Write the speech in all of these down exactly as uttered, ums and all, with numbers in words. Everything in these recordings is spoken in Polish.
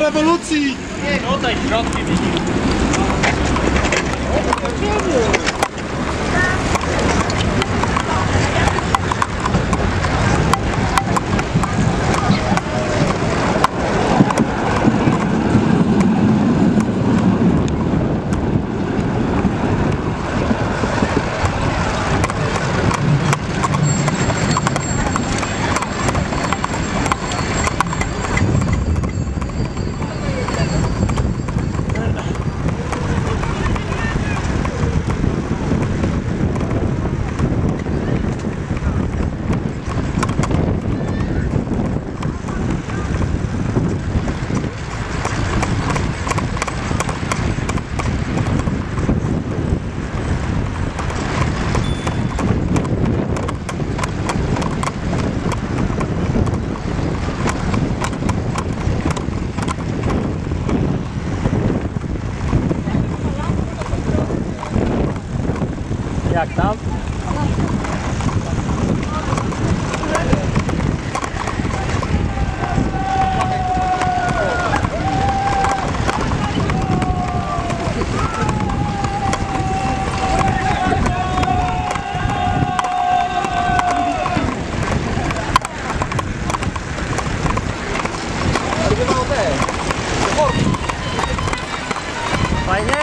rewolucji! Tutaj środki widzimy. Jak tam? Fajnie?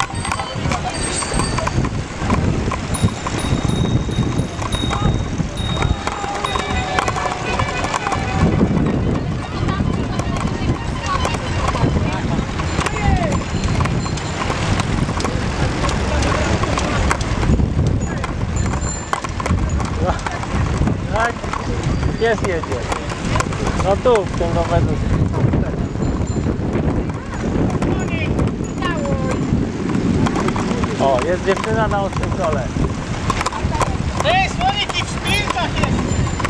Tak, pies jedzie. No tu, w tym rowerze. O, jest dziewczyna na ostrym kole. Ej, słoniki w szpilkach jest!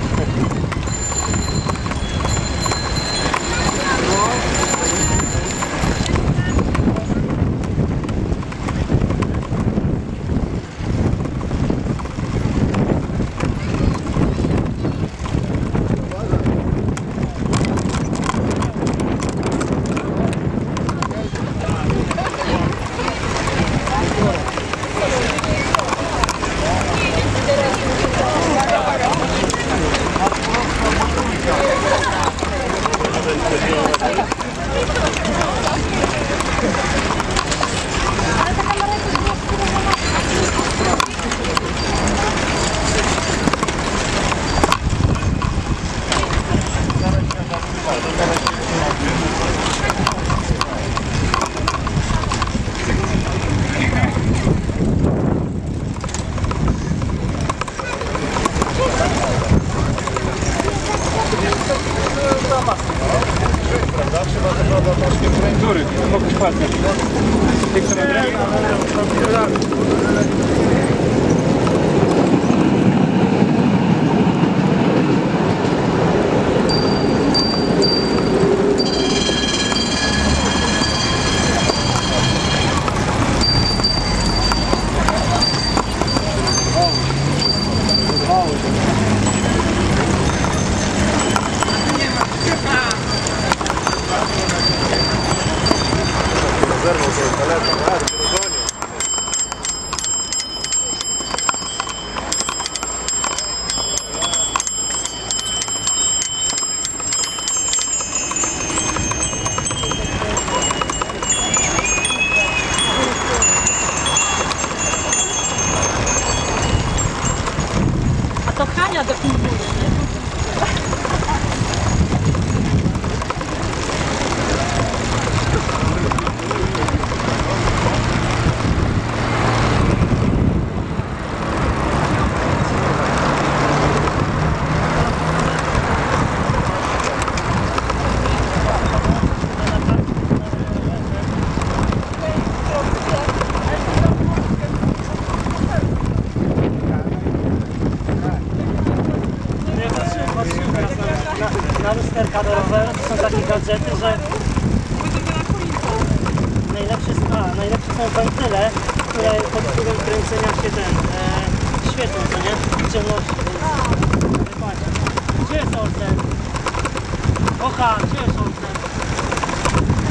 Prawda? Trzeba to troszkę kręgury. Mogę szpatnie. Ty chcesz zerwał sobie telefon, a rozgonił. A to Hania definiuje, nie? Na lusterka do roweru to są takie gadżety, że najlepsze, a, najlepsze są wentyle, które pod wpływem kręcenia się ten e, świecą, co nie? W ciemności. Gdzie jest olsen? Ocha, gdzie jest olsen?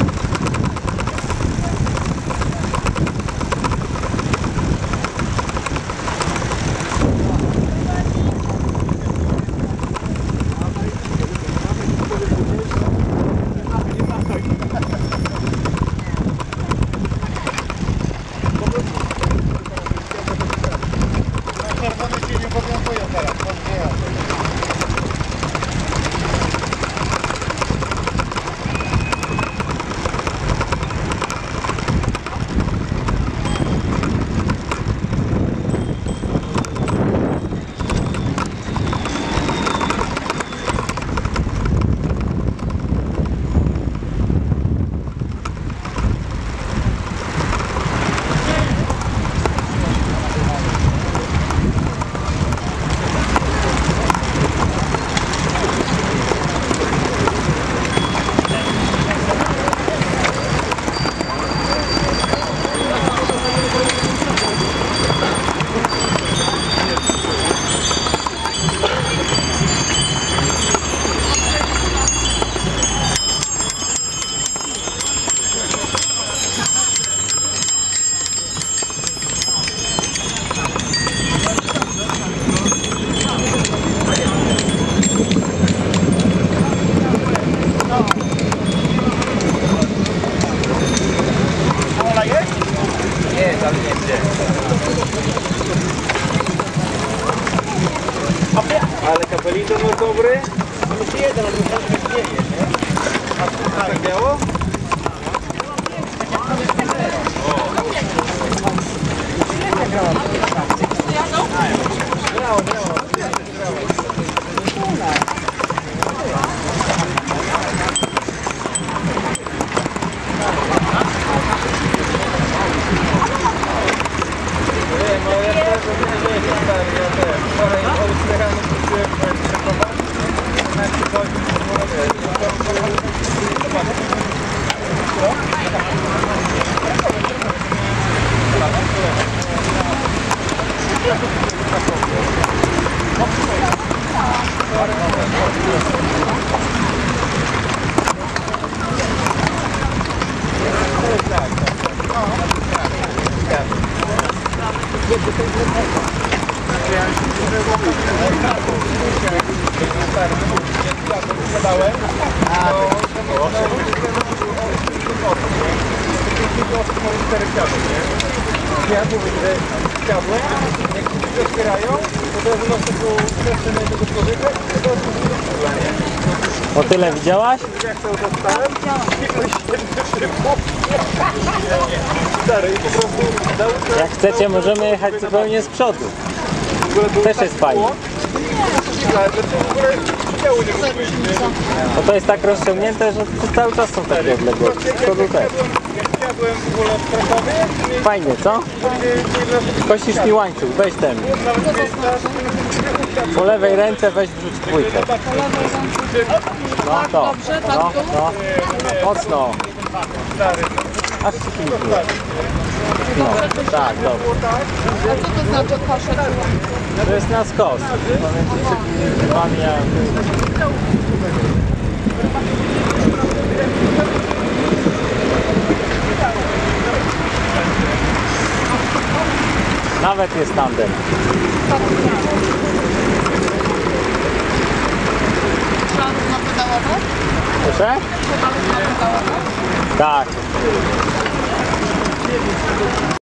Ale kapelito no dobry. Musi jeden, ale muszę nie dzieje, nie? A tak biało? Brawo, brawo. Nie, no ja też nie wiem, stary, ja też. Wczoraj o ósmej rano wróciłem, byłem przekonany. Jak przychodzi, sprzedałem, cztery kwiaty, nie? Ja mówię, że kwiatłem, jak się otwierają, to teraz masz taką przestrzeń jednego człowieka i to jest O tyle widziałaś? jak cały czas stałem, i ktoś się szybko. Stary, i po prostu dał Jak chcecie, możemy jechać zupełnie z przodu. Też jest fajnie. Ale to w ogóle działu nie mógł wyjść, nie? Bo to jest tak rozciągnięte, że to cały czas są takie odległości. Z przodu też. Jak jadłem w ogóle w Krakowie, nie Fajnie, co? Kosisz mi łańcuch, weź ten. Po lewej ręce weź wrzuć dwójkę. No to. Dobrze, tak No, tu? no. Mocno. Aż ci pięknie. No, tak, dobrze. A co to znaczy kosze? To jest na skos. Pomiędzy wami a... Nawet jest tandem. Trzeba równo pedałować? Proszę? Trzeba równo pedałować? Tak.